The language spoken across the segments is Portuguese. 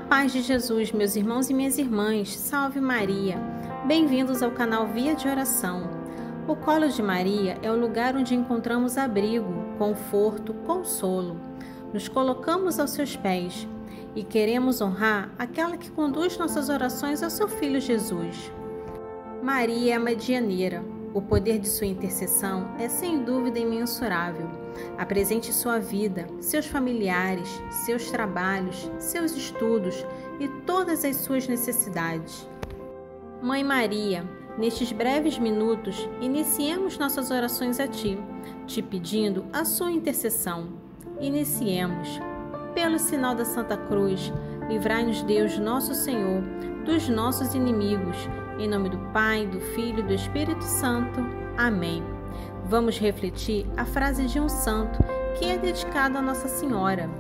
paz de Jesus, meus irmãos e minhas irmãs, salve Maria! Bem-vindos ao canal Via de Oração. O colo de Maria é o lugar onde encontramos abrigo, conforto, consolo. Nos colocamos aos seus pés e queremos honrar aquela que conduz nossas orações ao seu Filho Jesus. Maria é a medianeira. O poder de sua intercessão é sem dúvida imensurável. Apresente sua vida, seus familiares, seus trabalhos, seus estudos e todas as suas necessidades. Mãe Maria, nestes breves minutos, iniciemos nossas orações a Ti, te pedindo a sua intercessão. Iniciemos. Pelo sinal da Santa Cruz, livrai-nos Deus, nosso Senhor, dos nossos inimigos. Em nome do Pai, do Filho e do Espírito Santo. Amém. Vamos refletir a frase de um santo que é dedicada a Nossa Senhora.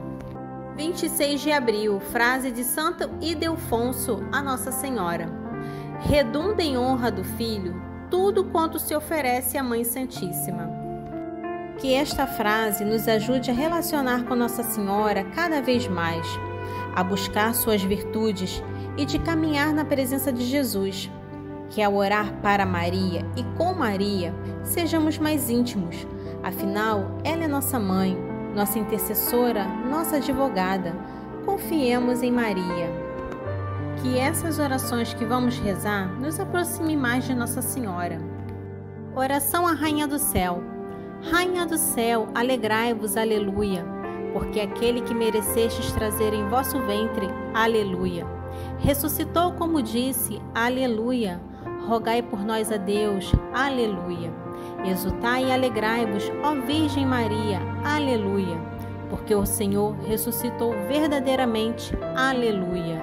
26 de abril, frase de Santo Ildefonso a Nossa Senhora. Redunda em honra do Filho tudo quanto se oferece à Mãe Santíssima. Que esta frase nos ajude a relacionar com Nossa Senhora cada vez mais, a buscar suas virtudes e de caminhar na presença de Jesus. Que ao orar para Maria e com Maria, sejamos mais íntimos. Afinal, ela é nossa mãe, nossa intercessora, nossa advogada. Confiemos em Maria. Que essas orações que vamos rezar nos aproxime mais de Nossa Senhora. Oração à Rainha do Céu. Rainha do Céu, alegrai-vos, aleluia, porque aquele que merecestes trazer em vosso ventre, aleluia, ressuscitou como disse, aleluia. Rogai por nós a Deus, aleluia. Exultai e alegrai-vos, ó Virgem Maria, aleluia, porque o Senhor ressuscitou verdadeiramente, aleluia.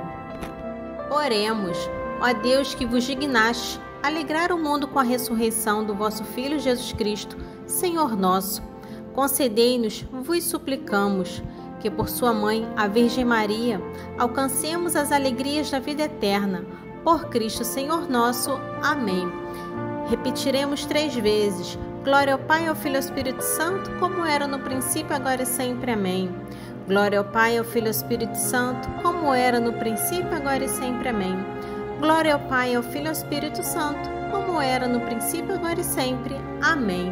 Oremos, ó Deus que vos dignaste alegrar o mundo com a ressurreição do vosso Filho Jesus Cristo, Senhor nosso. Concedei-nos, vos suplicamos, que por sua mãe, a Virgem Maria, alcancemos as alegrias da vida eterna. Por Cristo Senhor nosso. Amém. Repetiremos 3 vezes. Glória ao Pai, ao Filho e ao Espírito Santo, como era no princípio, agora e sempre. Amém. Glória ao Pai, ao Filho e ao Espírito Santo, como era no princípio, agora e sempre. Amém. Glória ao Pai, ao Filho e ao Espírito Santo, como era no princípio, agora e sempre. Amém.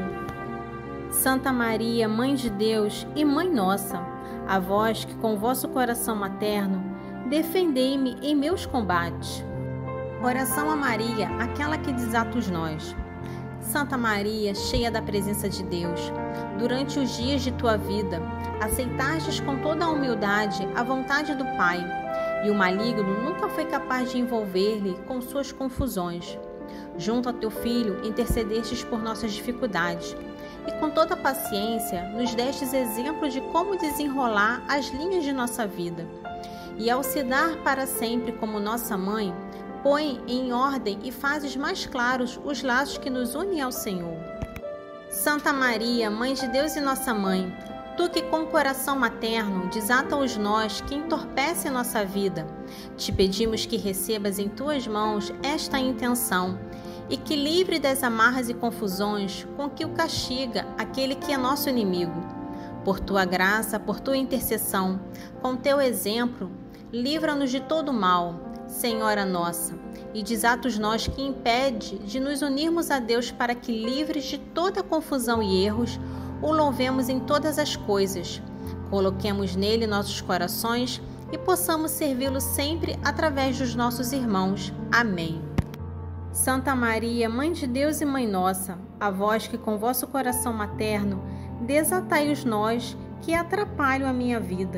Santa Maria, Mãe de Deus e Mãe nossa, a vós que com vosso coração materno defendei-me em meus combates. Oração a Maria, aquela que desata os nós. Santa Maria, cheia da presença de Deus, durante os dias de tua vida, aceitastes com toda a humildade a vontade do Pai, e o maligno nunca foi capaz de envolver-lhe com suas confusões. Junto a teu Filho, intercedestes por nossas dificuldades, e com toda paciência nos destes exemplo de como desenrolar as linhas de nossa vida. E ao se dar para sempre como nossa mãe, põe em ordem e fazes mais claros os laços que nos unem ao Senhor. Santa Maria, Mãe de Deus e nossa Mãe, tu que com coração materno desata os nós que entorpecem nossa vida, te pedimos que recebas em tuas mãos esta intenção e que livre das amarras e confusões com que o castiga aquele que é nosso inimigo. Por tua graça, por tua intercessão, com teu exemplo, livra-nos de todo mal, Senhora nossa, e desata os nós que impede de nos unirmos a Deus para que, livres de toda confusão e erros, o louvemos em todas as coisas, coloquemos nele nossos corações e possamos servi-lo sempre através dos nossos irmãos. Amém. Santa Maria, Mãe de Deus e Mãe nossa, a vós que com vosso coração materno desatai os nós que atrapalham a minha vida.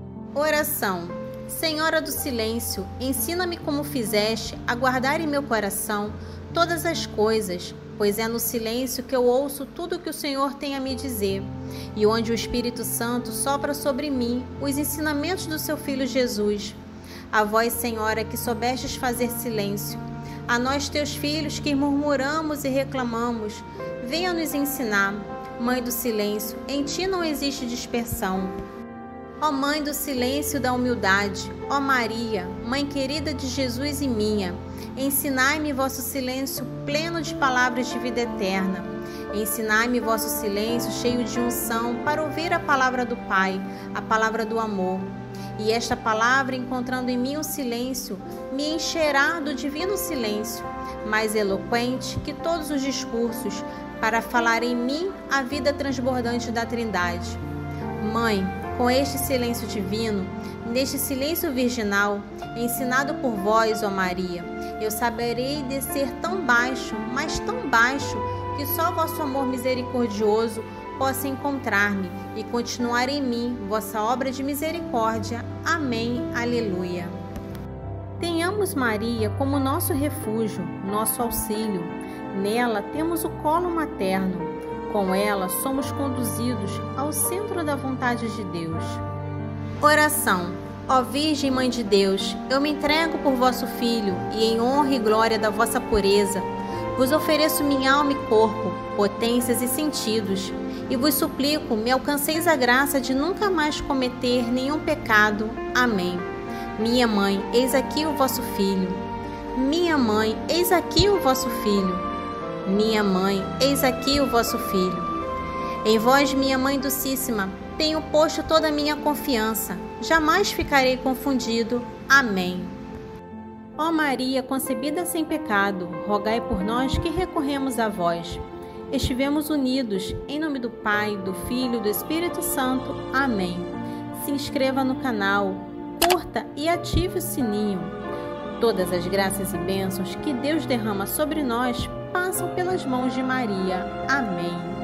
Oração. Senhora do silêncio, ensina-me como fizeste a guardar em meu coração todas as coisas, pois é no silêncio que eu ouço tudo o que o Senhor tem a me dizer, e onde o Espírito Santo sopra sobre mim os ensinamentos do seu Filho Jesus. A vós, Senhora, que soubestes fazer silêncio, a nós, teus filhos, que murmuramos e reclamamos, venha nos ensinar. Mãe do silêncio, em ti não existe dispersão. Ó Mãe do silêncio e da humildade, ó Maria, Mãe querida de Jesus e minha, ensinai-me vosso silêncio pleno de palavras de vida eterna. Ensinai-me vosso silêncio cheio de unção para ouvir a palavra do Pai, a palavra do amor. E esta palavra, encontrando em mim o silêncio, me encherá do divino silêncio, mais eloquente que todos os discursos, para falar em mim a vida transbordante da Trindade. Mãe, com este silêncio divino, neste silêncio virginal, ensinado por vós, ó Maria, eu saberei descer tão baixo, mas tão baixo, que só vosso amor misericordioso possa encontrar-me e continuar em mim vossa obra de misericórdia. Amém. Aleluia. Tenhamos Maria como nosso refúgio, nosso auxílio. Nela temos o colo materno. Com ela somos conduzidos ao centro da vontade de Deus. Oração. Ó Virgem Mãe de Deus, eu me entrego por vosso Filho e em honra e glória da vossa pureza, vos ofereço minha alma e corpo, potências e sentidos, e vos suplico, me alcanceis a graça de nunca mais cometer nenhum pecado. Amém. Minha mãe, eis aqui o vosso filho. Minha mãe, eis aqui o vosso filho. Minha mãe, eis aqui o vosso filho. Em vós, minha mãe docíssima, tenho posto toda a minha confiança. Jamais ficarei confundido. Amém. Ó Maria, concebida sem pecado, rogai por nós que recorremos a vós. Estivemos unidos, em nome do Pai, do Filho e do Espírito Santo. Amém. Se inscreva no canal, curta e ative o sininho. Todas as graças e bênçãos que Deus derrama sobre nós passam pelas mãos de Maria. Amém.